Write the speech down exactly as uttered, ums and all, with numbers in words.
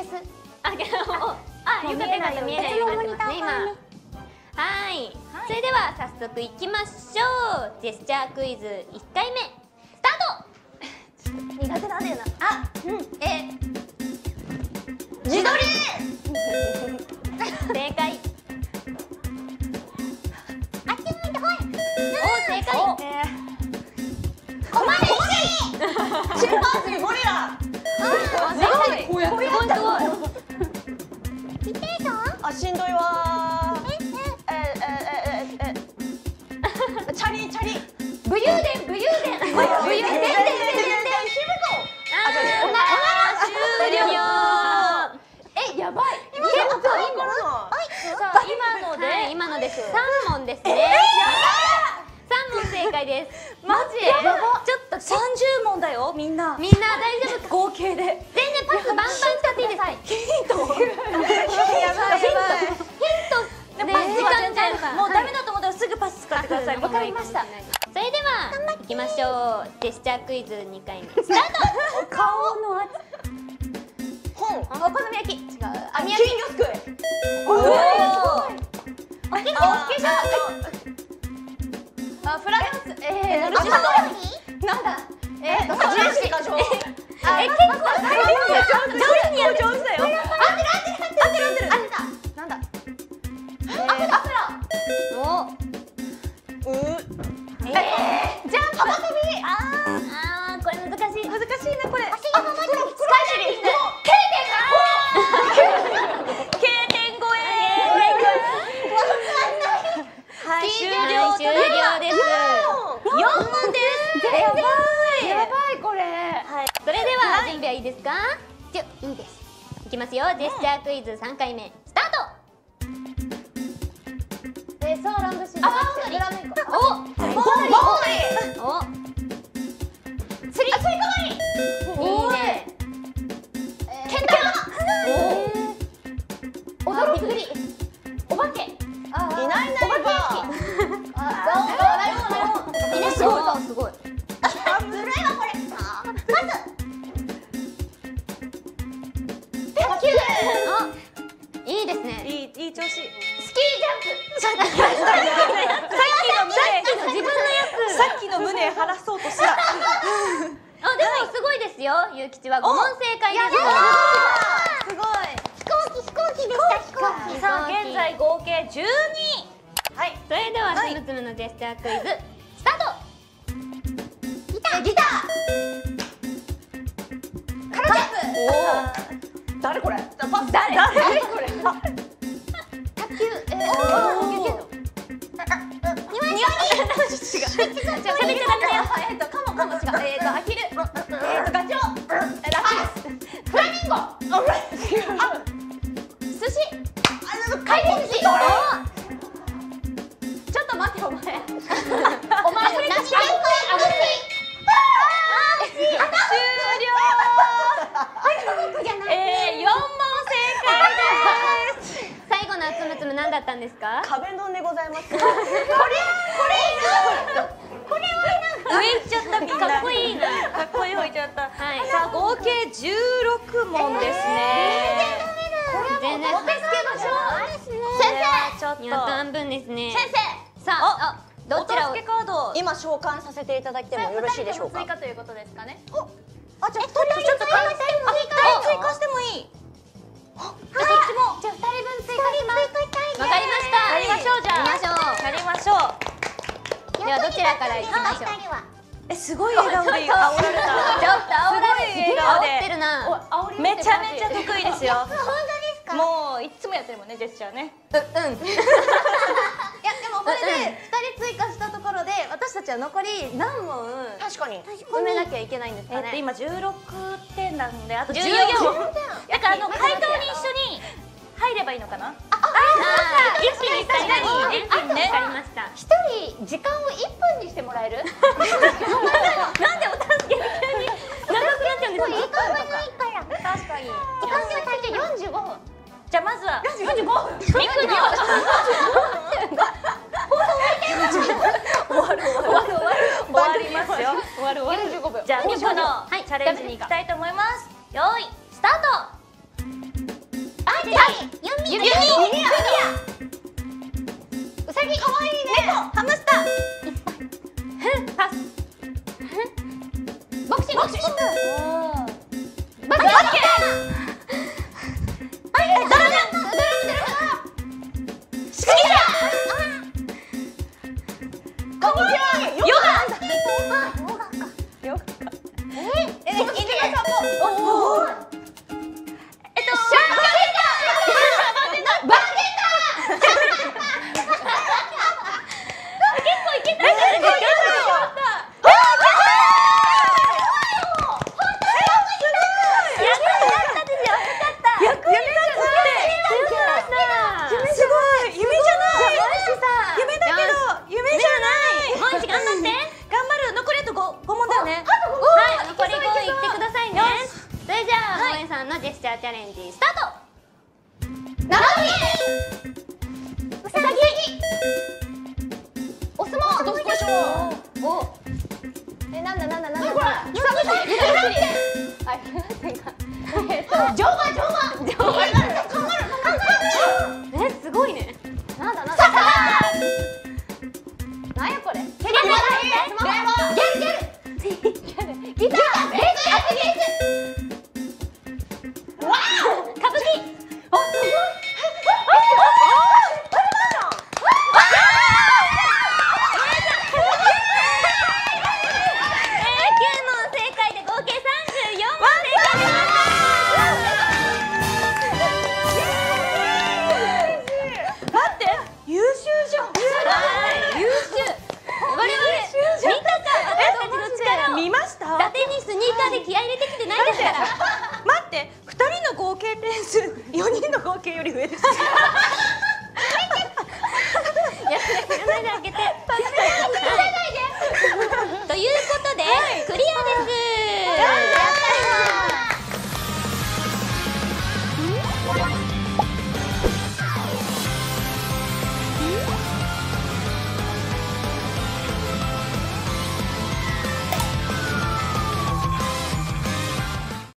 ス。 あ、けどもあ、ゆかてんが見えないようになってますね今。はい、それでは早速いきましょう。ジェスチャークイズいっかいめスタート。 苦手なんだよな。 あ、うん、え自撮り。 正解。 あっち向いてほい。 お、正解。 コマネチ。チンパンジー、ゴリラ。 あ、正解。 こうやって。 すごいすごい。 ピテーション。 あ、しんどいわー。ええええええ。チャリチャリ。 武勇伝、武勇伝。武勇伝。終了。え、やばい。 今のさあ、今ので、今のです。三問ですね。三問正解です。 マジ？ ちょっと三十問だよ、みんな。 みんな大丈夫か？ 合計で。 全然パスバンバン使っていいです。 ヒント。 やばいやばい。 ヒント。 でパスは全然もうダメだと思ったらすぐパス使ってください。 わかりました。それでは行きましょう。ジェスチャークイズにかいめスタート。 顔のあ本。 お好み焼き。違う。 あ、金魚すくい。 おお。 お化粧。 あ、フラダンス。えー、 あ、カロなんだ。えー、 リー。ジェシカジョー。 あ、え、結構上手にやる。 上手だよ。 合ってる合ってる合ってる合ってる。あった。なんだ。アフラ。お。 う。 えー、じゃあ、幅跳び。ああ、これ難しい。 難しいなこれ。 足が回ってる。スカイシリーズ。 K点超え。はい、終了。 終了です。 四問です。 やばい。 やばいこれ。 はい。それでは準備はいいですか？じゃ、いいです。いきますよ。ジェスチャークイズさんかいめスタート。えー、ソーランドシード。あ、フラメンコ。お、ボーリー。お。釣り。釣りかわり。いいね。けん玉。お。踊るふり。お化け。 いないいないば。 あ、そう。いない。すごい。すごい。 あ、ずるいわこれ。 まず。卓球。あ、いいですね。 いいいい調子。 スキージャンプ。さっきのさっきの自分のやつ。 さっきの胸晴らそうとした。 あ、でもすごいですよ。ゆうきちはご問正解です。 すごい。 飛行機飛行機でした飛行機。 さあ現在合計じゅうに。 はい。 それではつむつむのジェスチャークイズスタート。 ギターギター。カラジャンプ。 誰これ？パス。 誰？ 誰これ？あ、 卓球。えー。 じゃあ喋っちゃダメだよ。 えっとカモカモ違う。えっとアヒル。えっとガチョウ。ラピス。フラミンゴ。寿司。回転寿司。ちょっと待ってお前。お前何してんの？ ええ四問正解です。 最後のつむつむ何だったんですか？ 壁ドンでございます。これこれこれは上行っちゃったみんな。 かっこいいな。 かっこいい方いっちゃった。 はい。 さあ合計じゅうろく問ですね。 全然。 お手つけましょう。 先生ちょっとやっと半分ですね。 先生。 さあ、どちらをお助けカード。 今召喚させていただいてもよろしいでしょうか。 追加ということですかね。 あ、じゃあふたりちょっと追加追加してもいい。 じゃあ二人分追加します。 わかりました。 やりましょうじゃあ。 やりましょう。 やりましょう。 ではどちらから行きましょう。 え、すごい笑顔で煽られた。 ちょっと煽られすごい笑顔で煽ってるな。 めちゃめちゃ得意ですよ。 本当ですか？ もういつもやってるもんね、ジェスチャーね。 う、うん。 いやでもこれでふたり追加したところで私たちは残り何問確かに。 埋めなきゃいけないんですかね。 えっと今じゅうろくてんなんであとじゅうじゅうよん。 よん。だからあの回答に一緒に入ればいいのかな。 ああ、一気に確かに。 一気にね。 わかりました。 一人時間をいっぷんにしてもらえる？ なんでお助け急に長くなっちゃうんですか？ 時間がないから。 確かに。 時間が最低よんじゅうごふん。 じゃあまずはよんじゅうごふん。 ミクの終わる終わる終わりますよ。 終わる終わる。 よんじゅうごびょう。 じゃあミクのはいチャレンジに行きたいと思います。よーいスタート。 弓弓弓矢うさぎかわいいね。 ハムスター。 パス。 ボクシングボクシングバスケ。 ドラムドラムドラム指揮者。かわいい。ヨガ。ヨガか。 ええ犬の散歩。おおえっと。 バーテンダージェスチャーチャレンジスタート。 ななみうさぎお相撲どっこいしょおえなんだなんだなんだこれゆかぶしゆかぶしあゆかぶしかえっと乗馬乗馬乗馬カンガルーカンガルーえすごいね。 なんだなんだなんやこれケリケリゲルゲルギターベースベースわー歌舞伎おすごい気合い入れてきてないですから。 待って、ふたりの合計点数よにんの合計より上です。 やめて開けて。